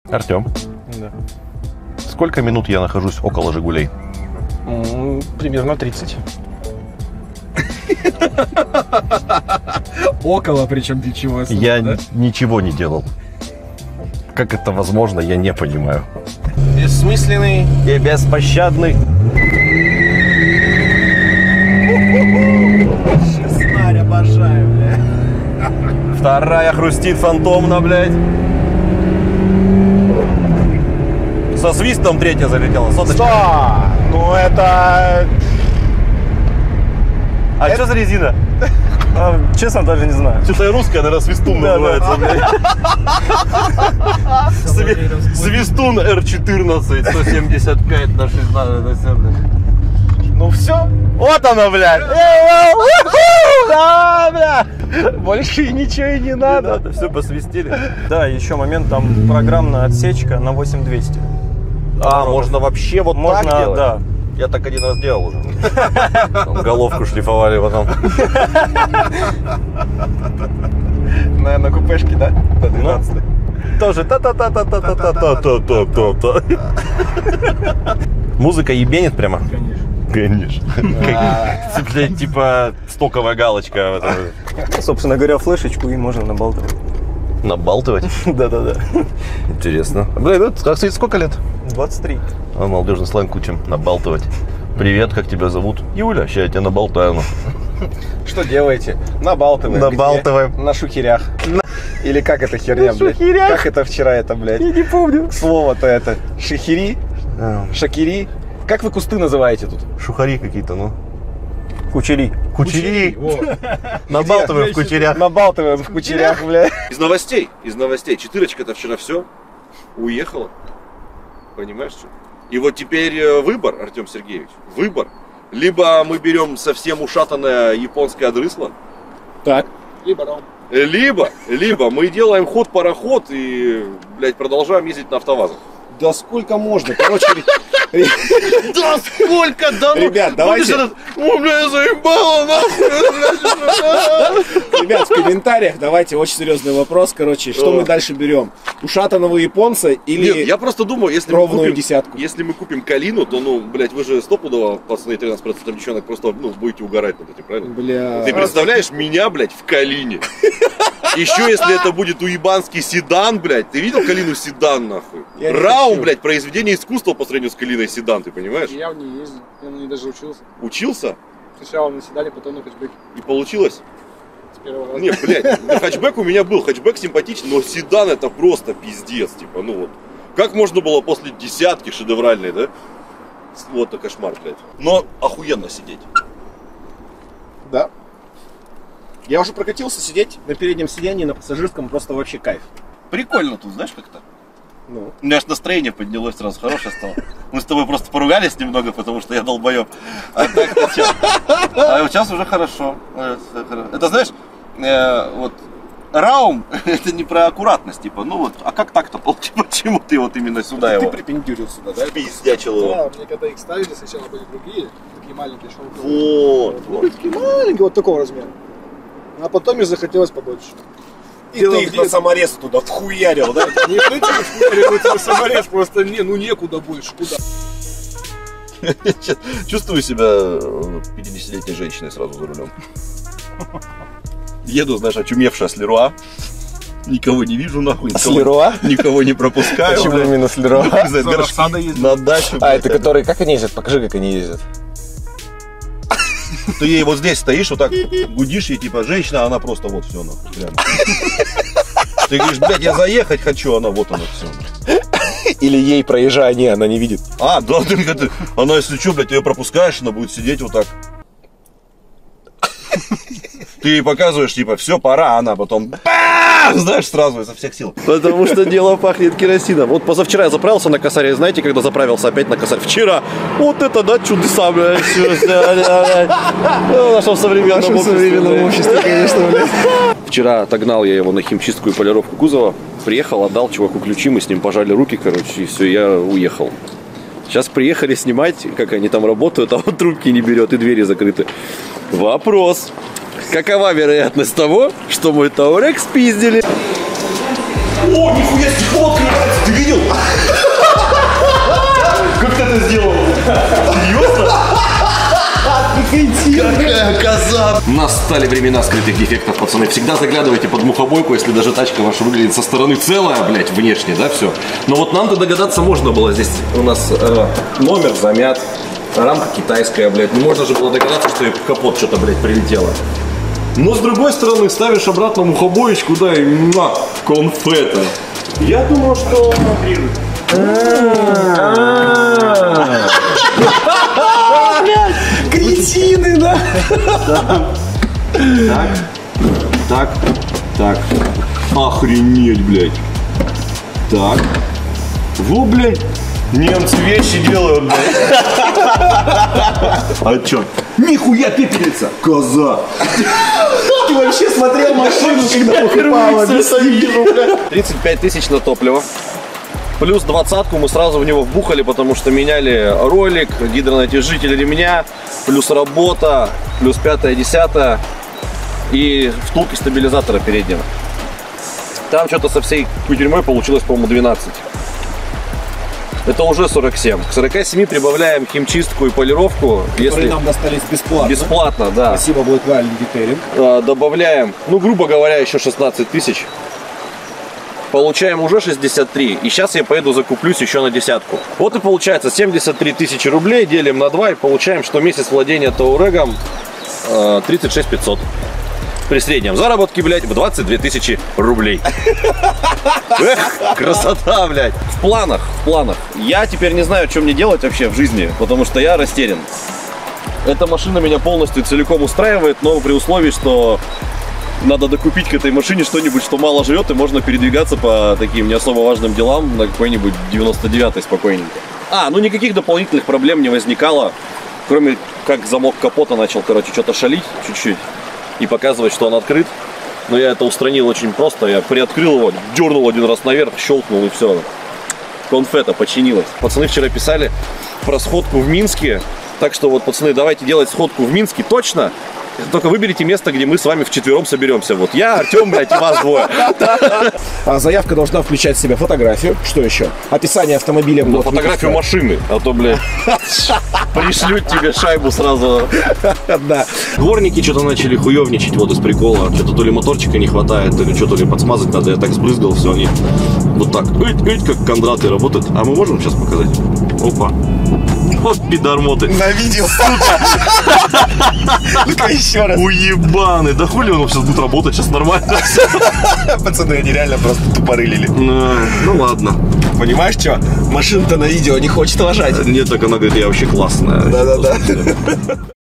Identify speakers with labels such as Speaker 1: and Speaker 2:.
Speaker 1: Артем,
Speaker 2: Да.
Speaker 1: сколько минут я нахожусь около «Жигулей»?
Speaker 2: Примерно 30. Около, причем для чего?
Speaker 1: Я ничего не делал. Как это возможно, я не понимаю.
Speaker 2: Бессмысленный и беспощадный.
Speaker 3: Честнарь обожаю, бля.
Speaker 1: Вторая хрустит фантомно, блядь. Со свистом третья залетела. Соточка.
Speaker 3: Что? Ну это...
Speaker 1: А что за резина?
Speaker 3: Честно, даже не знаю.
Speaker 1: Что-то русская, наверное, свистун называется, блядь. Свистун R14, 175 на 16.
Speaker 3: Ну все.
Speaker 1: Вот она, блядь.
Speaker 3: Да, бля. Больше и ничего и не надо.
Speaker 1: Да, все посвистели.
Speaker 2: Да, еще момент, там программная отсечка на 8200.
Speaker 1: А, можно вообще вот
Speaker 2: Можно,
Speaker 1: так делать?
Speaker 2: да.
Speaker 1: Я так один раз делал уже. Там головку шлифовали потом.
Speaker 3: На купешке, да? До 12.
Speaker 1: Тоже та-та-та-та-та-та-та-та-та-та. Музыка ебенит прямо?
Speaker 2: Конечно.
Speaker 1: Конечно. Блядь, типа стоковая галочка.
Speaker 2: Собственно говоря, флешечку и можно набалтывать.
Speaker 1: Набалтывать?
Speaker 2: Да-да-да.
Speaker 1: Интересно. Блин, кстати, сколько лет?
Speaker 2: 23.
Speaker 1: А, молодежный сленг учим. Набалтывать. Привет, как тебя зовут? Юля, ща я тебя наболтаю.
Speaker 3: Что делаете? Набалтываем.
Speaker 1: Набалтываем.
Speaker 3: Где? На шухерях. Или как это херня, блядь?
Speaker 1: шухерях?
Speaker 3: Как это вчера это, блядь?
Speaker 1: Я не помню.
Speaker 3: Слово-то это. Шахири? Шакири? Как вы кусты называете тут?
Speaker 1: Шухари какие-то, ну.
Speaker 2: Кучери.
Speaker 1: Кучери. Набалтываем в кучерях.
Speaker 3: Набалтываем в кучерях, блядь.
Speaker 4: Из новостей. Четырочка-то вчера все уехала. Понимаешь, что? И вот теперь выбор, Артем Сергеевич, выбор. Либо мы берем совсем ушатанное японское адрысло.
Speaker 3: Так.
Speaker 4: Либо мы делаем ход-пароход и, блядь, продолжаем ездить на автовазах.
Speaker 3: Да сколько можно? Короче,
Speaker 4: Да сколько, да ну!
Speaker 3: Ребят, давайте.
Speaker 4: Ой, бля, я заебала, нахуй!
Speaker 3: Ребят, в комментариях давайте очень серьезный вопрос. Короче, что мы дальше берем? Ушатанного японца или
Speaker 4: Нет, я просто думаю, если
Speaker 3: ровную десятку?
Speaker 4: Если мы купим Калину, то, ну, блядь, вы же стопудово, пацаны, 13% девчонок, просто, ну, будете угорать над этим, правильно?
Speaker 3: Бля.
Speaker 4: Ты представляешь меня, блядь, в Калине? Еще если это будет уебанский седан, блядь. Ты видел Калину седан, нахуй?
Speaker 3: Я не
Speaker 4: Раум,
Speaker 3: хочу.
Speaker 4: блядь, произведение искусства по сравнению с Калиной седан, ты понимаешь?
Speaker 5: Я в ней ездил, я на ней даже учился.
Speaker 4: Учился?
Speaker 5: Сначала на седане, потом на хэтчбеке.
Speaker 4: И получилось?
Speaker 5: С первого раза.
Speaker 4: Не, блядь, хэтчбэк у меня был, хэтчбэк симпатичный, но седан это просто пиздец, типа, ну вот. Как можно было после десятки шедевральной, да? Вот это кошмар, блядь. Но охуенно сидеть.
Speaker 3: Да. Я уже прокатился, сидеть на переднем сиденье, на пассажирском просто вообще кайф.
Speaker 4: Прикольно тут, знаешь, как-то.
Speaker 3: Ну.
Speaker 4: У меня аж настроение поднялось сразу, хорошее стало. Мы с тобой просто поругались немного, потому что я долбоеб. А так-то чё? А вот сейчас уже хорошо. Это знаешь, вот раум, это не про аккуратность, типа, ну вот, а как так-то получилось? Почему ты вот именно сюда
Speaker 3: Ты
Speaker 4: его
Speaker 3: припендюрил сюда, да?
Speaker 4: пиздячил его?
Speaker 5: Да, мне когда их ставили, сначала были другие, такие маленькие шелковые.
Speaker 4: Вот,
Speaker 5: Были такие маленькие, вот такого размера. А потом мне захотелось побольше.
Speaker 3: И ты их на саморез туда вхуярил, да?
Speaker 5: Не в принципе, вкуривать саморез, просто ну некуда больше, куда.
Speaker 4: Чувствую себя 50-летней женщиной сразу за рулем. Еду, знаешь, очумевшая с Леруа. Никого не вижу, нахуй.
Speaker 3: С Леруа?
Speaker 4: Никого не пропускаю.
Speaker 3: Почему
Speaker 4: блядь.
Speaker 3: именно с Леруа?
Speaker 4: За горшки на дачу.
Speaker 3: А,
Speaker 4: блядь.
Speaker 3: это которые, как они ездят? Покажи, как они ездят.
Speaker 4: Ты ей вот здесь стоишь, вот так гудишь, ей типа женщина, а она просто вот все, нахуй, прямо. Ты говоришь, блядь, я заехать хочу, она вот она все.
Speaker 3: Или ей проезжая, не, она не видит.
Speaker 4: А, да, она если что, блядь, ты ее пропускаешь, она будет сидеть вот так. Ты ей показываешь, типа, все, пора, а она потом, знаешь, сразу изо всех сил.
Speaker 1: Потому что дело пахнет керосином. Вот позавчера я заправился на косаре. Знаете, когда заправился опять на косарь? Вчера. Вот это, да, чудеса, блядь. В нашем современном обществе, конечно, блядь. Вчера отогнал я его на химчистку и полировку кузова. Приехал, отдал чуваку ключи, мы с ним пожали руки, короче, и все, я уехал. Сейчас приехали снимать, как они там работают, а он трубки не берет и двери закрыты. Вопрос. Какова вероятность того, что мой Таурек спиздили?
Speaker 4: О, нихуя, стекло открывается, ты видел? Какая коза!
Speaker 1: Настали времена скрытых дефектов, пацаны. Всегда заглядывайте под мухобойку, если даже тачка ваша выглядит со стороны целая, блядь, внешне, да, все. Но вот нам-то догадаться можно было. Здесь у нас номер замят, рамка китайская, блядь. Не можно же было догадаться, что и в капот что-то, блядь, прилетело. Но с другой стороны, ставишь обратно мухобоечку, да, и конфета. Я думал, что...
Speaker 3: Кретины, да?
Speaker 1: Так. Охренеть, блядь. Так. Во, блядь. Немцы вещи делают, блядь. А чё? Нихуя пепельница. Коза.
Speaker 3: Ты вообще смотрел машину, когда покупала?
Speaker 1: 35 тысяч на топливо. Плюс 20-ку мы сразу в него вбухали, потому что меняли ролик, гидронатяжитель ремня, плюс работа, плюс 5-10 и втулки стабилизатора переднего. Там что-то со всей кутерьмой получилось, по-моему, 12. Это уже 47. К 47 прибавляем химчистку и полировку.
Speaker 3: Которые нам достались бесплатно.
Speaker 1: Бесплатно, да.
Speaker 3: Спасибо Black Valley Detailing.
Speaker 1: Добавляем, ну, грубо говоря, еще 16 тысяч. Получаем уже 63, и сейчас я поеду закуплюсь еще на десятку. Вот и получается 73 тысячи рублей, делим на 2 и получаем, что месяц владения Таурегом 36 500. При среднем заработке, блядь, в 22 тысячи рублей. Эх, красота, блядь. В планах. Я теперь не знаю, что мне делать вообще в жизни, потому что я растерян. Эта машина меня полностью целиком устраивает, но при условии, что надо докупить к этой машине что-нибудь, что мало жрет, и можно передвигаться по таким не особо важным делам на какой-нибудь 99-й спокойненько. Ну никаких дополнительных проблем не возникало, кроме как замок капота начал, короче, что-то шалить чуть-чуть и показывать, что он открыт. Но я это устранил очень просто, я приоткрыл его, дернул один раз наверх, щелкнул и все. Конфета починилась. Пацаны вчера писали про сходку в Минске, так что вот, пацаны, давайте делать сходку в Минске точно. Только выберите место, где мы с вами вчетвером соберемся. Вот я, Артем, блядь, и вас двое.
Speaker 3: Заявка должна включать в себя фотографию. Что еще? Описание автомобиля.
Speaker 1: Ну, фотографию машины. А то, блядь, пришлют тебе шайбу сразу.
Speaker 3: Да.
Speaker 1: Дворники что-то начали хуевничать вот из прикола. Что-то то ли моторчика не хватает, то ли что-то ли подсмазать надо. Я так сбрызгал, все, они вот так, как Кондраты работают. А мы можем сейчас показать? Опа. Вот пидормоты.
Speaker 3: На видео. Ну-ка еще раз.
Speaker 1: Уебаны. Да хули он сейчас будет работать, сейчас нормально.
Speaker 3: Пацаны, они реально просто тупорылили.
Speaker 1: Ну ладно.
Speaker 3: Понимаешь, что? Машина-то на видео не хочет лажать.
Speaker 1: Нет, так она говорит, я вообще классная.
Speaker 3: Да-да-да.